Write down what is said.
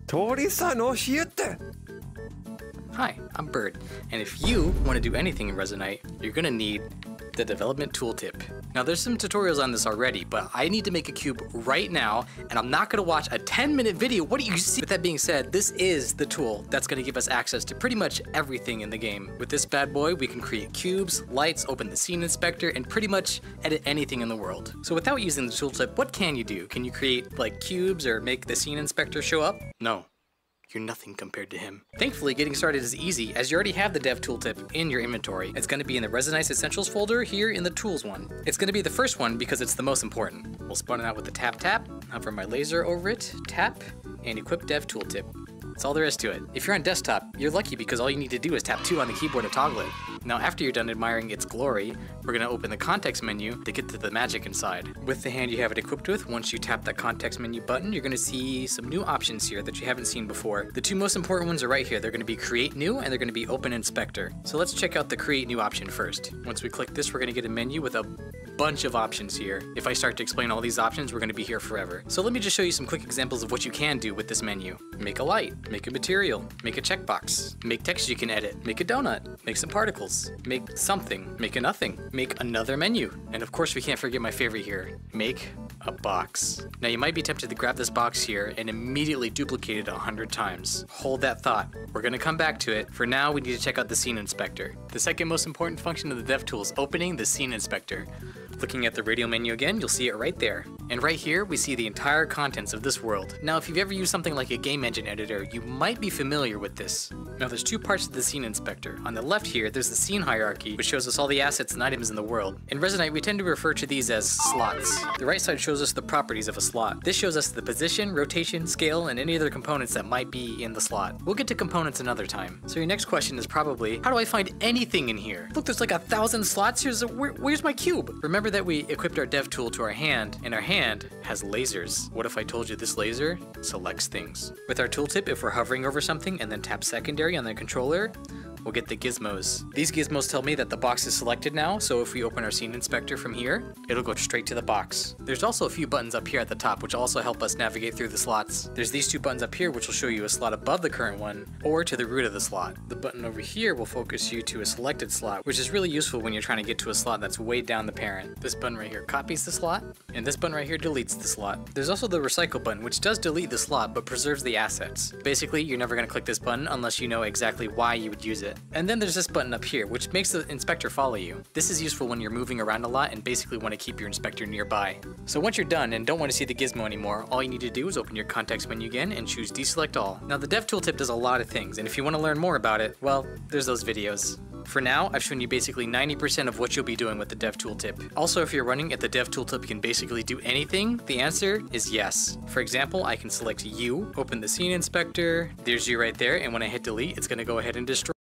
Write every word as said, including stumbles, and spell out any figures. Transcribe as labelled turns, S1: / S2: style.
S1: Tori-san, oshiyete!
S2: Hi, I'm Bird, and if you want to do anything in Resonite, you're going to need the development tooltip. Now there's some tutorials on this already, but I need to make a cube right now, and I'm not going to watch a ten minute video. What do you see? With that being said, this is the tool that's going to give us access to pretty much everything in the game. With this bad boy, we can create cubes, lights, open the scene inspector, and pretty much edit anything in the world. So without using the tooltip, what can you do? Can you create like cubes or make the scene inspector show up? No. You're nothing compared to him. Thankfully, getting started is easy, as you already have the dev tooltip in your inventory. It's going to be in the Resonite Essentials folder here in the Tools one. It's going to be the first one because it's the most important. We'll spawn it out with the tap tap, hover my laser over it, tap, and equip dev tooltip. That's all there is to it. If you're on desktop, you're lucky because all you need to do is tap two on the keyboard to toggle it. Now after you're done admiring its glory, we're going to open the context menu to get to the magic inside. With the hand you have it equipped with, once you tap that context menu button, you're going to see some new options here that you haven't seen before. The two most important ones are right here. They're going to be create new and they're going to be open inspector. So let's check out the create new option first. Once we click this, we're going to get a menu with a bunch of options here. If I start to explain all these options, we're going to be here forever. So let me just show you some quick examples of what you can do with this menu. Make a light, make a material, make a checkbox, make text you can edit, make a donut, make some particles, make something, make a nothing, make another menu. And of course we can't forget my favorite here, make a box. Now you might be tempted to grab this box here and immediately duplicate it a hundred times. Hold that thought. We're going to come back to it. For now, we need to check out the scene inspector. The second most important function of the dev tool is opening the scene inspector. Looking at the radio menu again, you'll see it right there. And right here, we see the entire contents of this world. Now, if you've ever used something like a game engine editor, you might be familiar with this. Now, there's two parts to the scene inspector. On the left here, there's the scene hierarchy, which shows us all the assets and items in the world. In Resonite, we tend to refer to these as slots. The right side shows us the properties of a slot. This shows us the position, rotation, scale, and any other components that might be in the slot. We'll get to components another time. So your next question is probably, how do I find anything in here? Look, there's like a thousand slots. Here's a, where, where's my cube? Remember that we equipped our dev tool to our hand, and our hand has lasers. What if I told you this laser selects things? With our tooltip, if we're hovering over something and then tap secondary on the controller, we'll get the gizmos. These gizmos tell me that the box is selected now, so if we open our scene inspector from here, it'll go straight to the box. There's also a few buttons up here at the top which also help us navigate through the slots. There's these two buttons up here which will show you a slot above the current one, or to the root of the slot. The button over here will focus you to a selected slot, which is really useful when you're trying to get to a slot that's way down the parent. This button right here copies the slot, and this button right here deletes the slot. There's also the recycle button, which does delete the slot but preserves the assets. Basically, you're never going to click this button unless you know exactly why you would use it. And then there's this button up here, which makes the inspector follow you. This is useful when you're moving around a lot and basically want to keep your inspector nearby. So once you're done and don't want to see the gizmo anymore, all you need to do is open your context menu again and choose deselect all. Now the dev tooltip does a lot of things, and if you want to learn more about it, well, there's those videos. For now, I've shown you basically ninety percent of what you'll be doing with the dev tooltip. Also, if you're running at the dev tooltip can basically do anything, the answer is yes. For example, I can select you, open the scene inspector, there's you right there, and when I hit delete, it's going to go ahead and destroy